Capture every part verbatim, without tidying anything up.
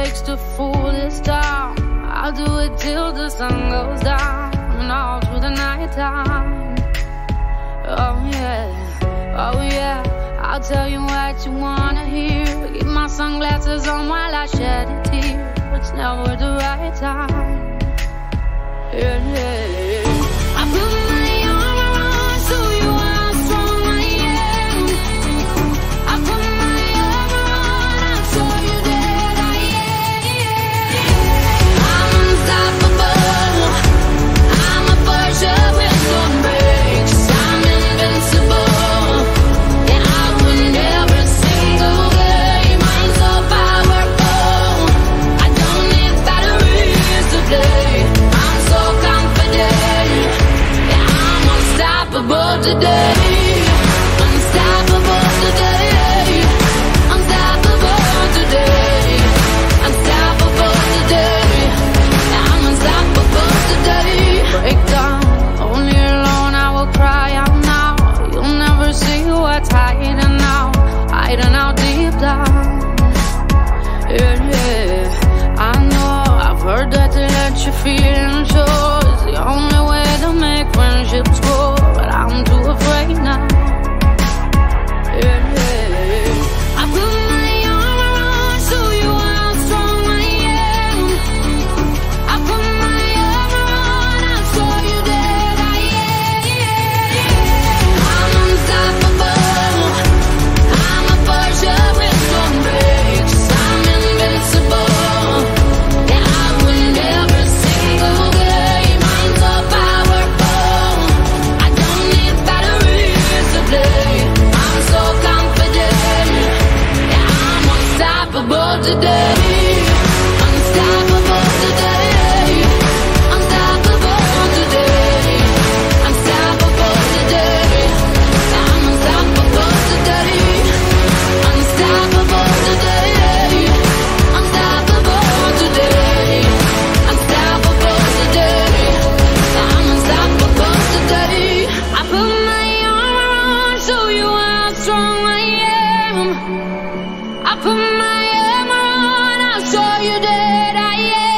takes to fool this town. I'll do it till the sun goes down and all through the night time. Oh yeah, oh yeah, I'll tell you what you wanna hear. Keep my sunglasses on while I shed a tear. It's never the right time. Yeah, yeah, yeah. I put my arm around so you how strong I am. I put my arm around and show you that I am. I'm unstoppable. I'm a Porsche with no brakes. I'm invincible. Yeah, I win every single game. I'm so powerful. I don't need batteries to play. I'm so confident. Yeah, I'm unstoppable today. Unstoppable today. Unstoppable today. Unstoppable today. Yeah, I'm unstoppable today. Break down, only alone I will cry out now. You'll never see what's hiding out, hiding out deep down. Yeah, yeah, I know, I've heard that to let you feel and show is the only way to make friendships grow, but I'm too afraid now. Yeah, yeah, I put my arm around so you how strong I am. I put my arm around and show you that I am. I'm unstoppable. I'm a Porsche with no brakes. I'm invincible. Yeah, I win every single game. I'm so powerful. I don't need batteries to play. I'm so confident. Yeah, I'm unstoppable today. Unstoppable today. Unstoppable today. Unstoppable today. Yeah, I'm unstoppable today. Unstoppable today. Unstoppable today. Unstoppable today. Yeah, I'm unstoppable today. I put my arm around, show you how strong I am. I put my arm around, I'll show you that I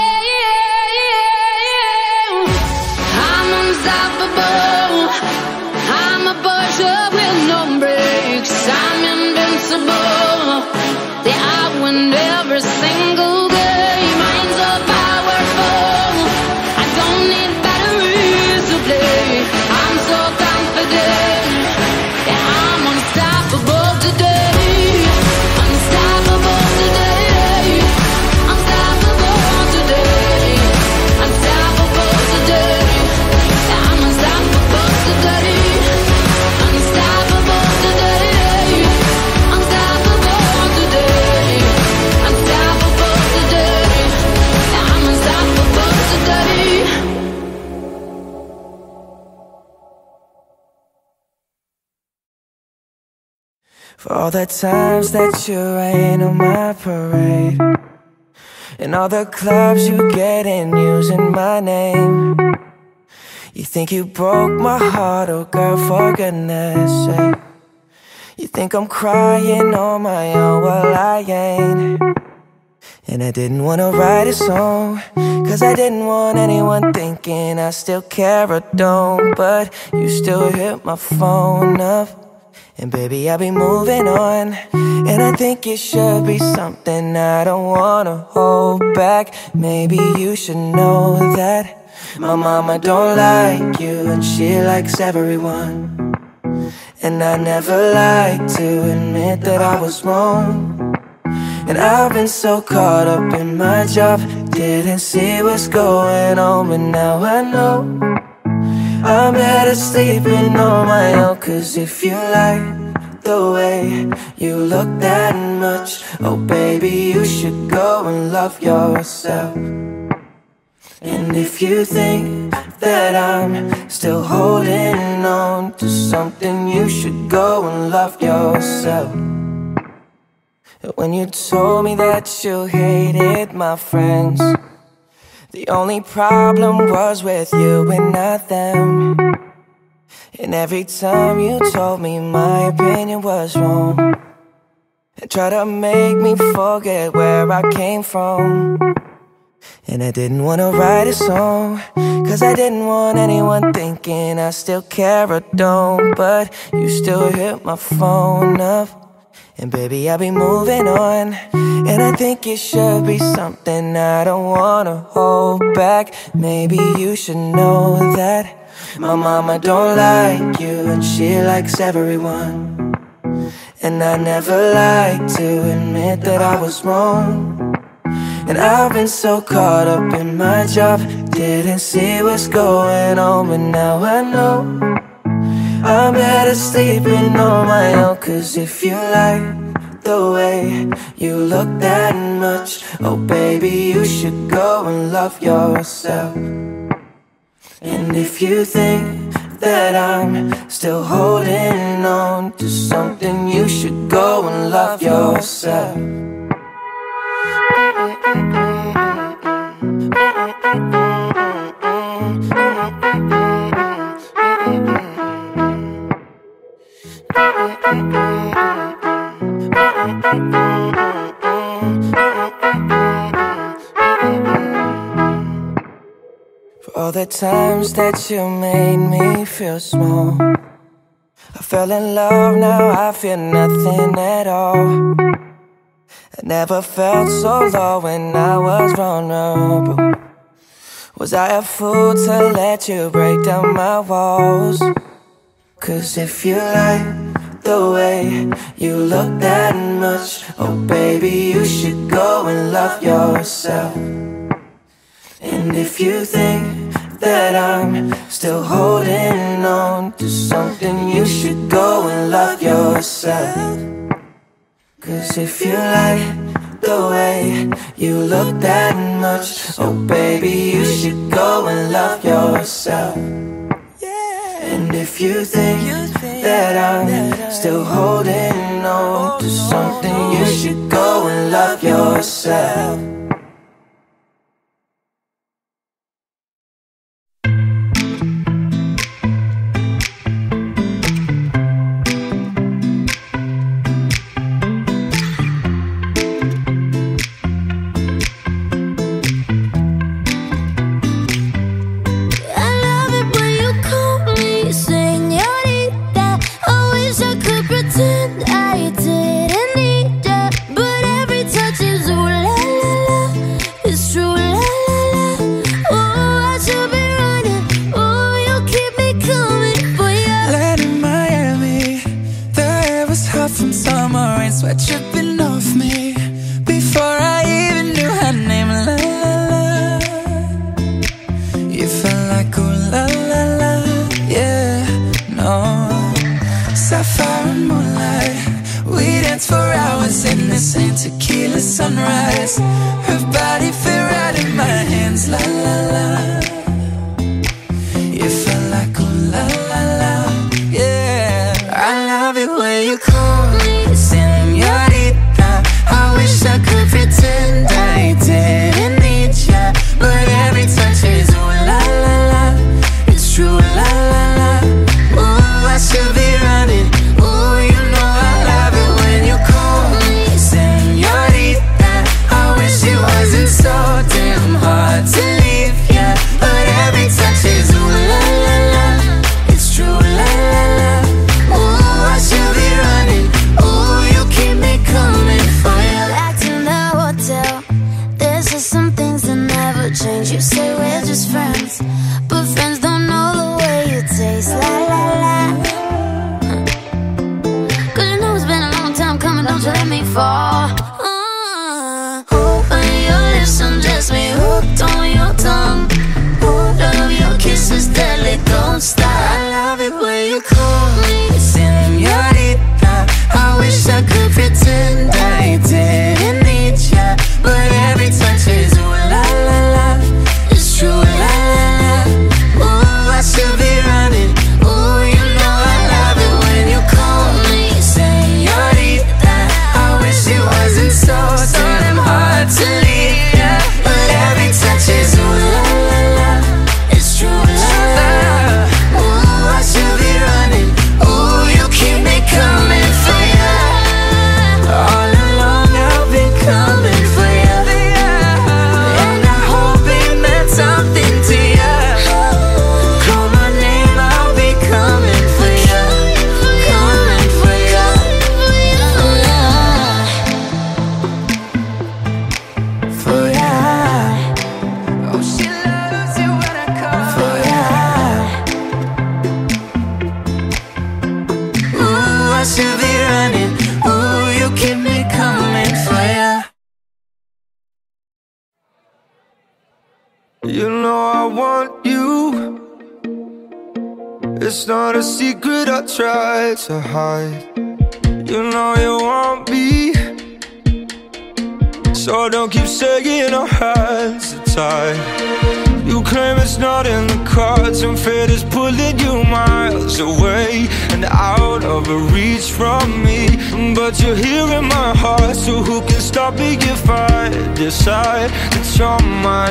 am. I'm unstoppable. I'm a Porsche with no brakes. I'm invincible. Yeah, I win every single game. I'm so powerful. I don't need batteries to play. I'm so confident. Yeah, I'm unstoppable today. Unstoppable today. Unstoppable today. Unstoppable today. Yeah, I'm unstoppable today. Unstoppable today. Unstoppable today. Unstoppable today. Yeah, I'm unstoppable today. For all the times that you rain on my parade, and all the clubs you get in using my name. You think you broke my heart, oh girl, for goodness sake. You think I'm crying on my own, well I ain't. And I didn't wanna write a song, cause I didn't want anyone thinking I still care or don't. But you still hit my phone up, and baby, I'll be moving on. And I think it should be something I don't wanna hold back. Maybe you should know that my mama don't like you, and she likes everyone. And I never like to admit that I was wrong. And I've been so caught up in my job, didn't see what's going on. But now I know I'm better sleeping on my own. Cause if you like the way you look that much, oh baby, you should go and love yourself. And if you think that I'm still holding on to something, you should go and love yourself. When you told me that you hated my friends, the only problem was with you and not them. And every time you told me my opinion was wrong, and try to make me forget where I came from. And I didn't wanna write a song, cause I didn't want anyone thinking I still care or don't. But you still hit my phone up, and baby, I'll be moving on. And I think it should be something I don't wanna hold back. Maybe you should know that my mama don't like you, and she likes everyone. And I never like to admit that I was wrong. And I've been so caught up in my job, didn't see what's going on. But now I know I'm better sleeping on my own. Cause if you like the way you look that much, oh baby, you should go and love yourself. And if you think that I'm still holding on to something, you should go and love yourself. For all the times that you made me feel small, I fell in love, now I feel nothing at all. I never felt so low when I was vulnerable. Was I a fool to let you break down my walls? Cause if you like the way you look that much, oh baby, you should go and love yourself. And if you think that I'm still holding on to something, you should go and love yourself. Cause if you like the way you look that much, oh baby, you should go and love yourself. And if you think that I'm still holding on to something, you should go and love yourself. Sweat dripping off me before I even knew her name. La la la, you felt like ooh la la la, yeah, no. Sapphire and moonlight, we danced for hours in the same tequila sunrise. Her body fit right in my hands. La la la, you felt like ooh la la la, yeah. I love it when you call me señorita. I wish I could pretend I didn't need ya, but every touch is ooh la la la. It's true, la la la. Ooh, I should be running. Ooh, you know I love it when you call me señorita. I wish it wasn't so damn hard to leave ya, but every touch is ooh la la la. It's true, la la la. Ooh, I should be running. Ooh, you keep me coming for you. Back to the hotel, there's just some things that never change. You say we're just friends, but friends don't know the way you taste. La la la. Cause you know it's been a long time coming, don't you let me fall. uh, Open your lips, undress me, hooked on your tongue. Oh, love your kisses, deadly, don't stop. I love it when you call me señorita. I wish I could pretend I didn't need ya, but every touch is ooh la la la. It's You know I want you. It's not a secret I try to hide. You know you want me, so don't keep saying our hands are tied. You claim it's not in the cards, and fate is pulling you miles away and out of reach from me. But you're here in my heart, so who can stop me if I decide that you're my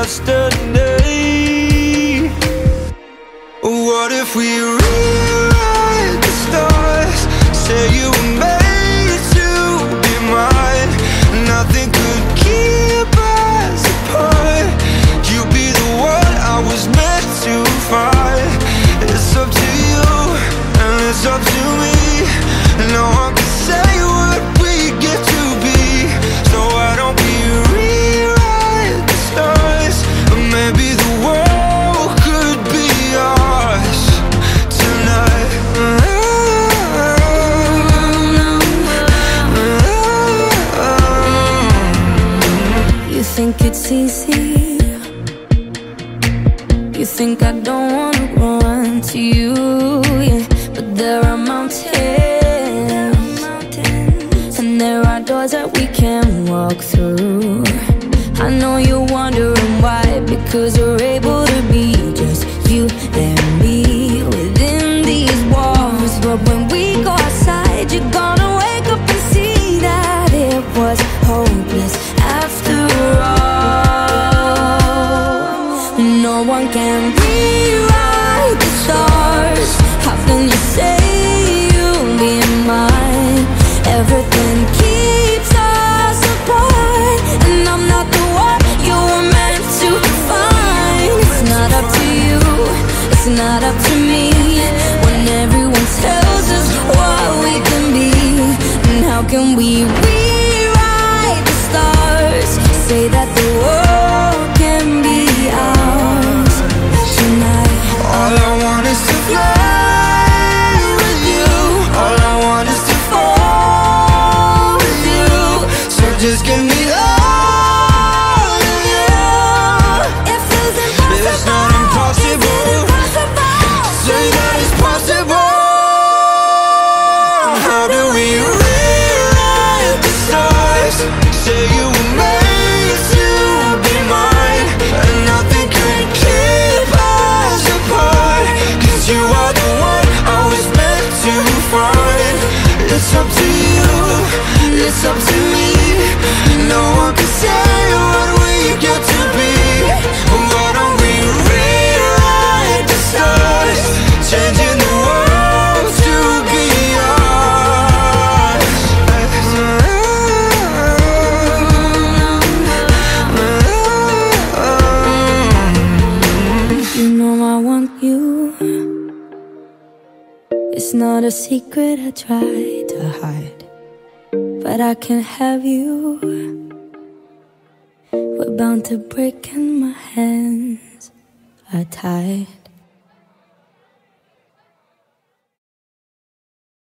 destiny? What if we rewrite the stars? Say you were made to be mine. Nothing could keep us apart. You be the one I was meant to find. It's up to you, and it's up to me. No one can say what we get to be. So why don't we rewrite the stars? Or maybe the world could be ours tonight. You think it's easy? You think I don't wanna run to you, yeah. But there are mountains, and there are doors that we can walk through. I know you're wondering why, because we're able to be just you and me within these walls. But when we go outside, you're gonna wake up and see that it was hopeless after all. No one can rewrite the stars. How can you say you'll be mine? Everything keeps us apart, and I'm not the one you were meant to find. It's not up to you, it's not up to me. When everyone tells us what we can be, and how can we rewrite the stars? Say that the world can be ours tonight. All I want is to fly with you. All I want is to fall with you. So just give me all of you. It feels impossible. It's not impossible. Say that it's possible. How do we rewrite the stars? Say you were made to be mine, and nothing could keep us apart. Cause you are the one I was meant to find. It's up to you, it's up to me. No one can say what we get to be. Why don't we rewrite the stars? Changing the world to be ours. You know I want you. It's not a secret I try to hide, but I can't have you. We're bound to break and my hands are tied.